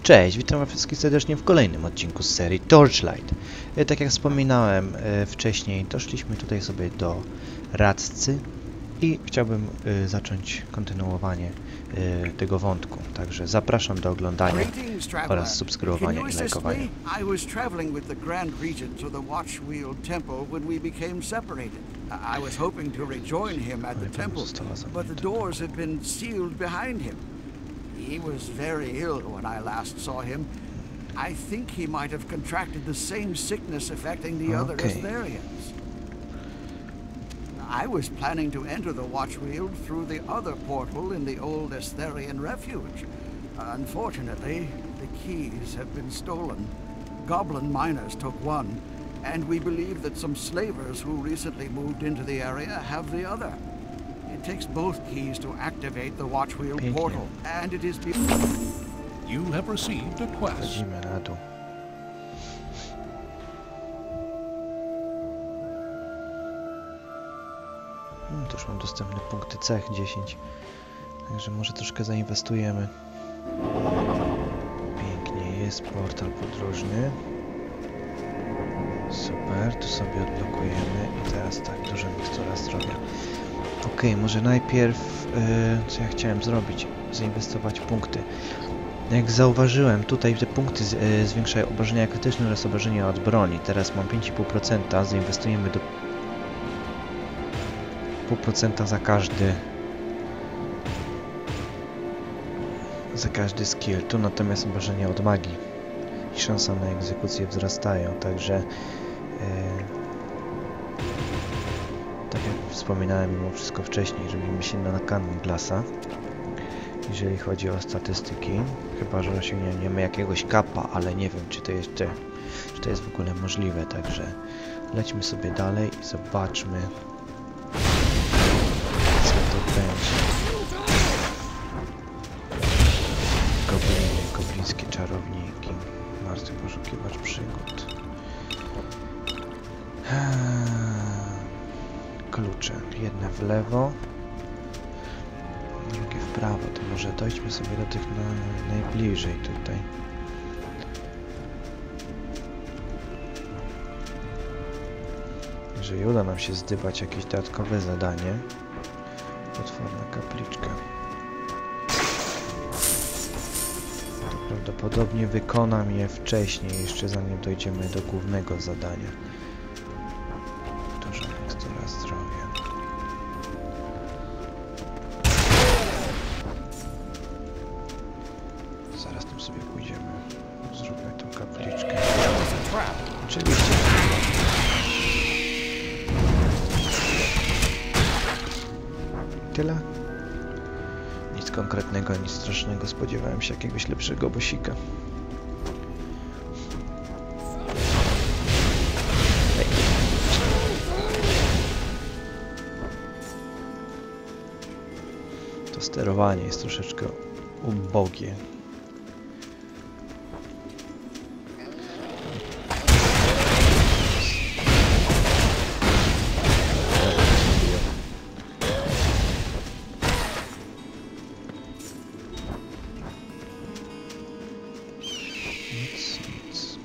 Cześć, witam was wszystkich serdecznie w kolejnym odcinku z serii Torchlight. Tak jak wspominałem wcześniej, doszliśmy tutaj sobie do radcy i chciałbym zacząć kontynuowanie tego wątku. Także zapraszam do oglądania oraz subskrybowania i lajkowania. I was traveling with the Grand Regent to the Watchwheel Temple when we became separated. I was hoping to rejoin him at the temple, but the doors had been sealed behind him. He was very ill when I last saw him. I think he might have contracted the same sickness affecting the other Estherians. I was planning to enter the Watchwheel through the other portal in the old Estherian refuge. Unfortunately, the keys have been stolen. Goblin miners took one, and we believe that some slavers who recently moved into the area have the other. It takes both keys to activate the Watchwheel portal, and it is... You have received a quest. Chodzimy na dół. Tu już mam dostępne punkty cech 10. Także może troszkę zainwestujemy. Pięknie, jest portal podróżny. Super, tu sobie odblokujemy i teraz tak, duża mikstura zdrowia. Okej, może najpierw, co ja chciałem zrobić, zainwestować punkty. Jak zauważyłem, tutaj te punkty zwiększają obrażenia krytyczne oraz obrażenia od broni. Teraz mam 5,5%, zainwestujemy do 0,5% za każdy skill. Tu natomiast obrażenia od magii i szansa na egzekucję wzrastają, także tak jak wspominałem mimo wszystko wcześniej, robimy się na Cunning Glassa, jeżeli chodzi o statystyki, chyba że osiągniemy jakiegoś kapa, ale nie wiem czy to jest w ogóle możliwe, także lećmy sobie dalej i zobaczmy co to będzie. Gobliny, goblińskie czarowniki, martwy poszukiwacz przygód. Klucze, jedne w lewo, drugie w prawo, to może dojdźmy sobie do tych najbliżej tutaj. Jeżeli uda nam się zdybać jakieś dodatkowe zadanie, potworna kapliczka. To prawdopodobnie wykonam je wcześniej, jeszcze zanim dojdziemy do głównego zadania. Duża mikstura zdrowia. Zaraz tam sobie pójdziemy. Zróbmy tą kapliczkę. Oczywiście. Tyle. Nic konkretnego, nic strasznego. Spodziewałem się jakiegoś lepszego bossika. To sterowanie jest troszeczkę ubogie. Nic.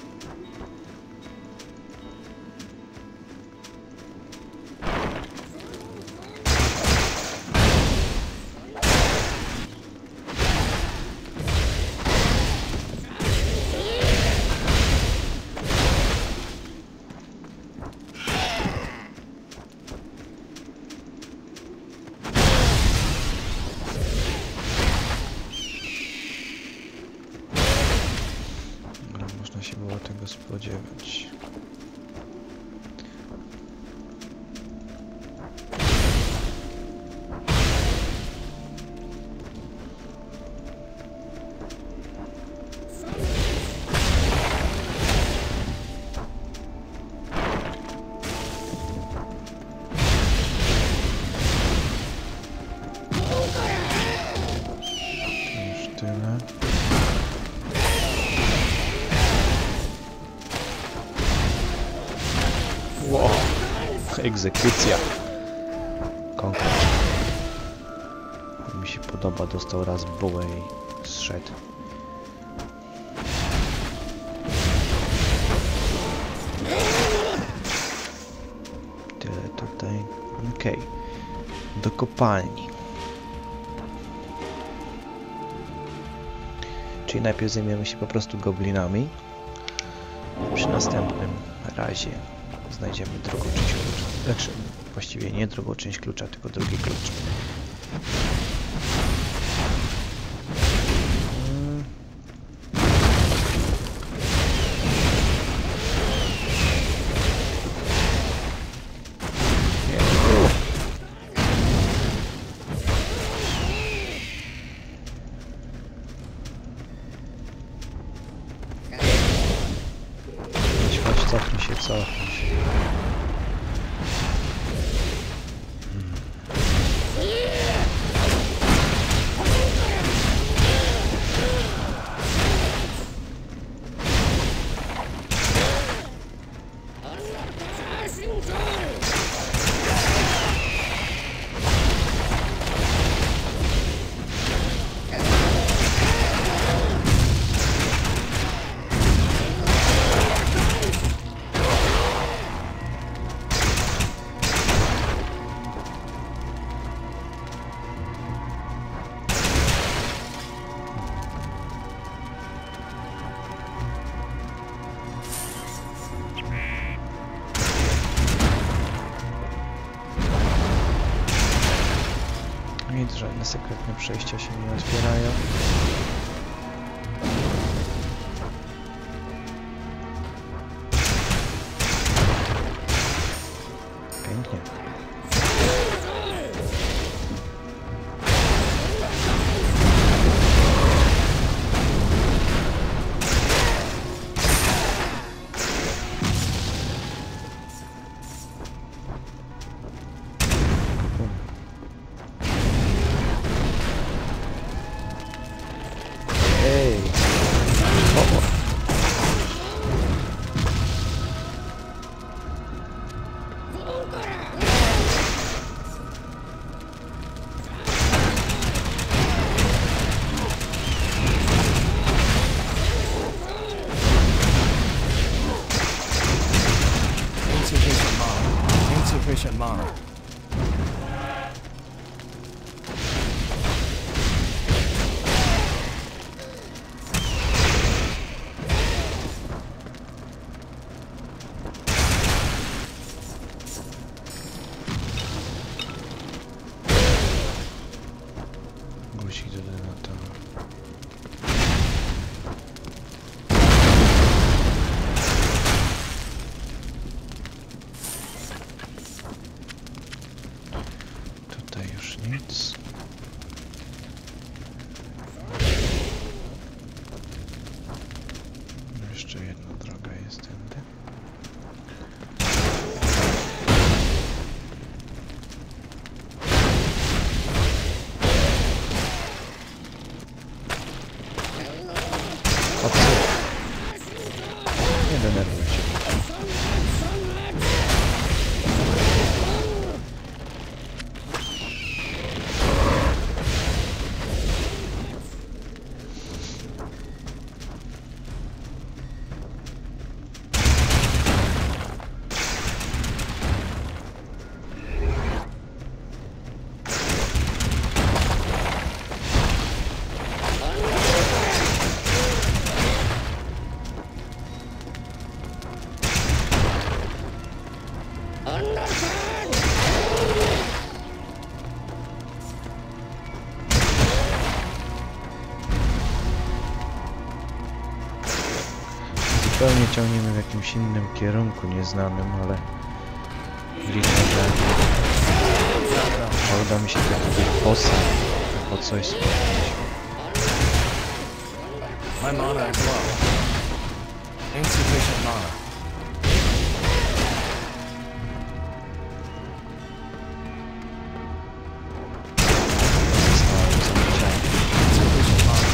Można się było tego spodziewać. To już tyle. Wow, egzekucja. Konkret. Mi się podoba, dostał raz bułę i zszedł. do kopalni. Czyli najpierw zajmiemy się po prostu goblinami. Przy następnym razie znajdziemy drugą część klucza. Znaczy, właściwie nie drugą część klucza, tylko drugi klucz. Cofnij się, cofnij się. Nic, żadne sekretne przejścia się nie otwierają. Pięknie. Insufficient mana. Guzik do denatora. Tutaj już nic. Jeszcze jedna droga jest tędy. O co? Nie denerwuj się. Zupełnie ciągniemy w jakimś innym kierunku, nieznanym, ale liczę, że uda mi się takiego bossa albo coś spotkać. My mana is low. Insufficient mana. Insufficient mana.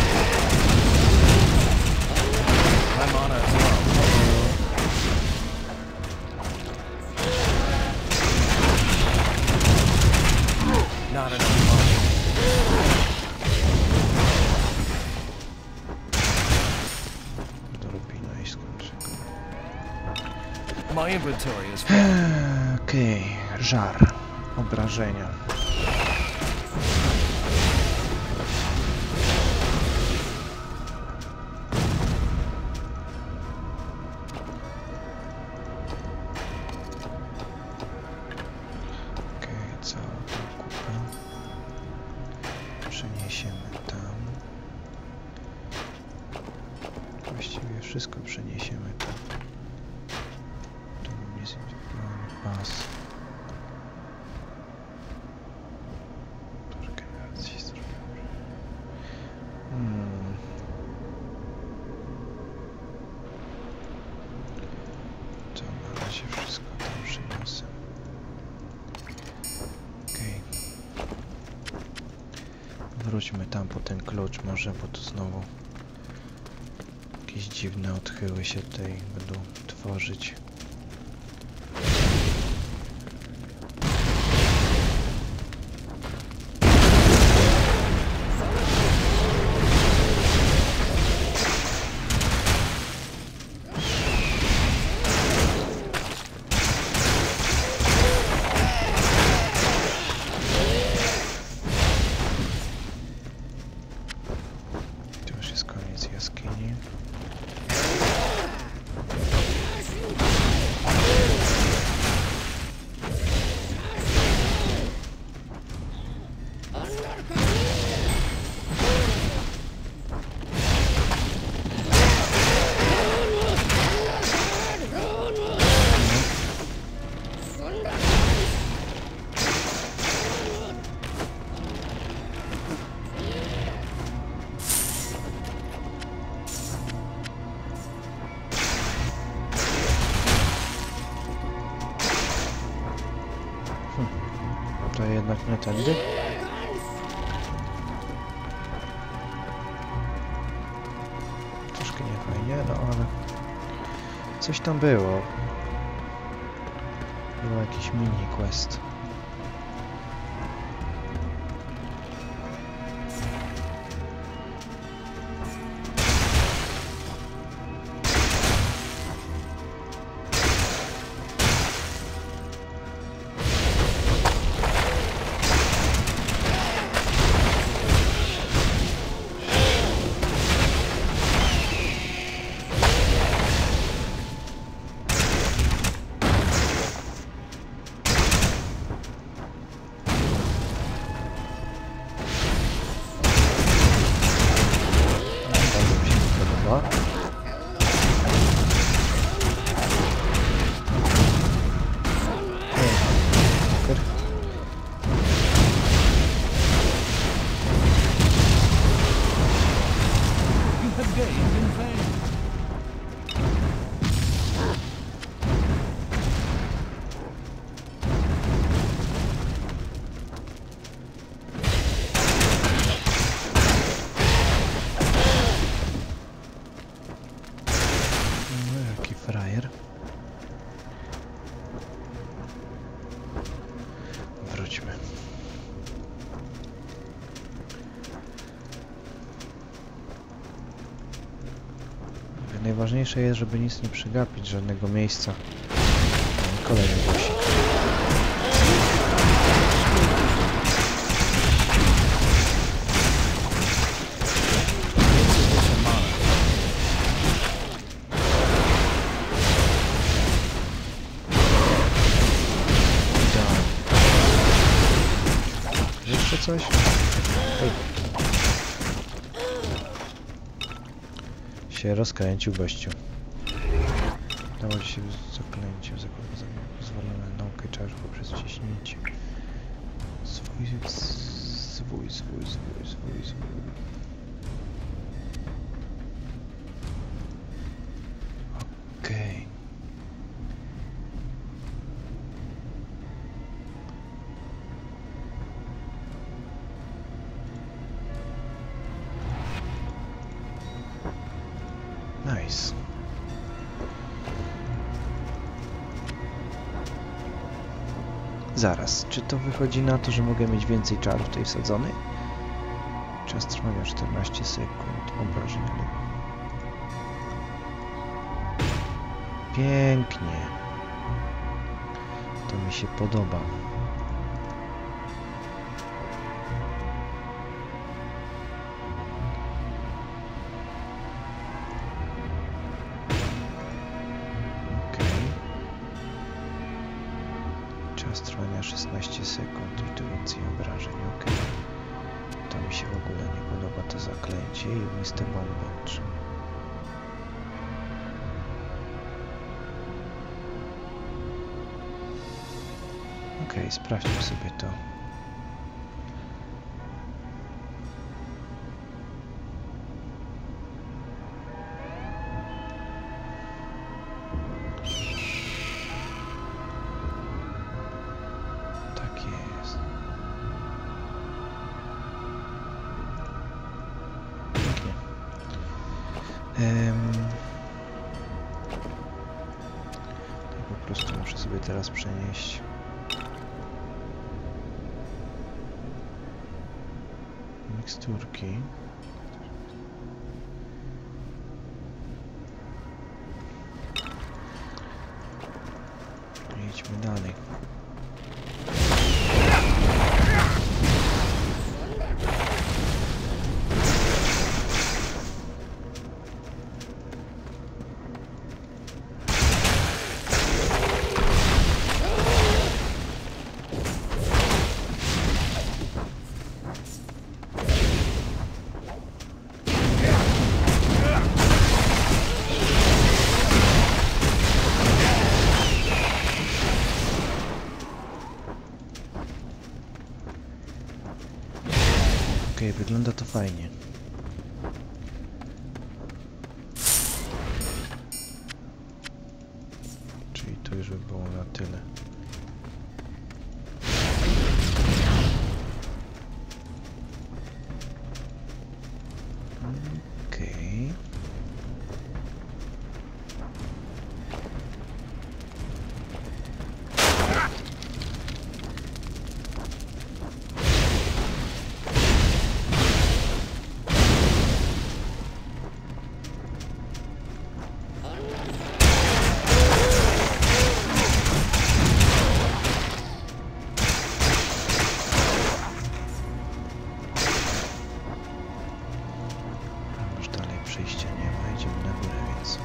My mana is low. Not enough mana. My inventory is full. Okej, żar, obrażenia. właściwie wszystko przeniesiemy tam. Tu nie zidentyfikowany pas. Do regeneracji zdrowia. To na razie wszystko tam przyniosę. Okej. Wróćmy tam po ten klucz może, bo tu znowu jakieś dziwne odchyły się tutaj będą tworzyć. To już jest koniec jaskini. To jednak nie tędy. Troszkę niefajnie, no ale coś tam było. Był jakiś mini quest. Frajer. Wróćmy. Najważniejsze jest, żeby nic nie przegapić, żadnego miejsca. Kolejny głosik. Jeszcze coś? Hej. Się rozkręcił gościu. Dało się zaklęcie, pozwolone naukę czarów poprzez wciśnięcie. Swój. Okej. Nice. Zaraz, czy to wychodzi na to, że mogę mieć więcej czarów tutaj wsadzonych? Czas trwania 14 sekund, obrażenia. Pięknie. To mi się podoba. Czas trwania 16 sekund i tu więcej obrażeń, ok. To mi się w ogóle nie podoba to zaklęcie i ognisty bomby. Okej, sprawdźmy sobie to. Tak jest. Pięknie. To po prostu muszę sobie teraz przenieść. Miksturki. Idźmy dalej. Okej, wygląda to fajnie. Czyli to już by było na tyle. Okej. Już dalej przejścia nie ma, idziemy na górę, więc...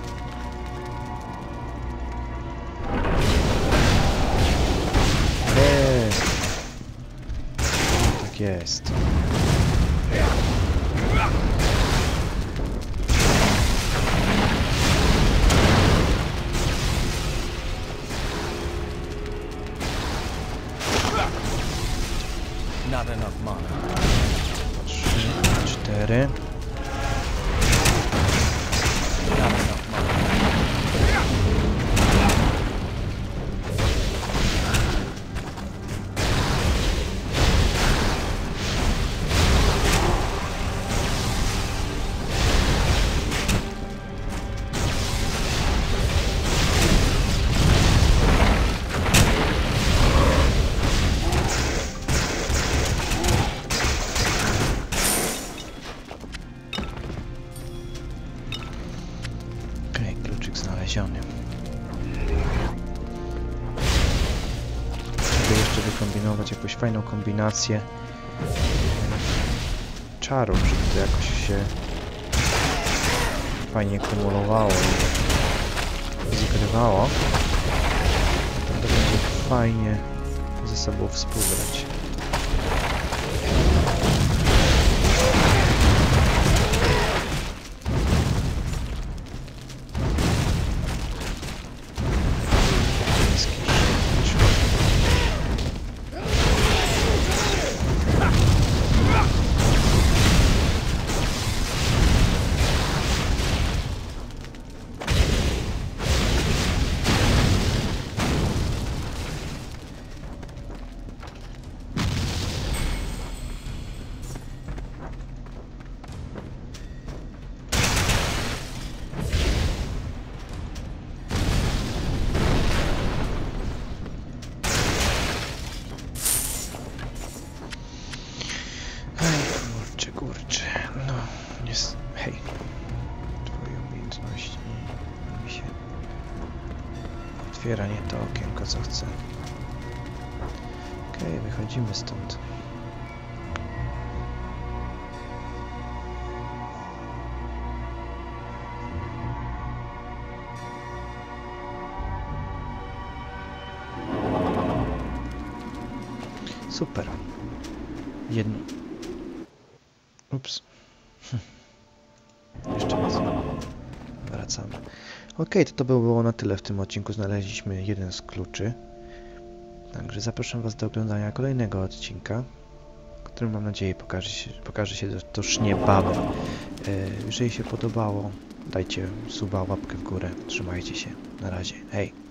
Tak jest. Not enough mana. 3, 4. Not enough mana. Okej, kluczyk znaleziony. Trzeba jeszcze wykombinować jakąś fajną kombinację czarów, żeby to jakoś się fajnie kumulowało i zgrywało. To będzie fajnie ze sobą współgrać. Kurczę, no, jest... Hej. Twoje umiejętności mi się otwiera nie to okienko, co chcę. Okej, wychodzimy stąd. Super. Jedno... Ups. Jeszcze raz. Wracamy. Ok, to by było na tyle w tym odcinku. Znaleźliśmy jeden z kluczy. Także zapraszam Was do oglądania kolejnego odcinka, który mam nadzieję pokaże się toż niebawem. Jeżeli się podobało, dajcie suba, łapkę w górę. Trzymajcie się. Na razie. Hej!